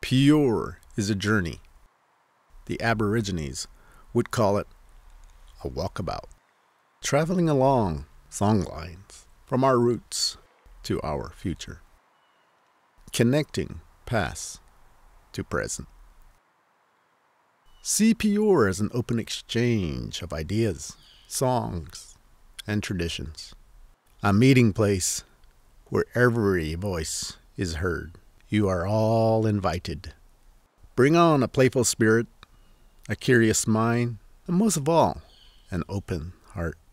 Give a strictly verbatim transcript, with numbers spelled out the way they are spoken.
Pyoor is a journey. The Aborigines would call it a walkabout. Traveling along song lines from our roots to our future. Connecting past to present. See Pyoor as an open exchange of ideas, songs, and traditions. A meeting place where every voice is heard. You are all invited. Bring on a playful spirit, a curious mind, and most of all, an open heart.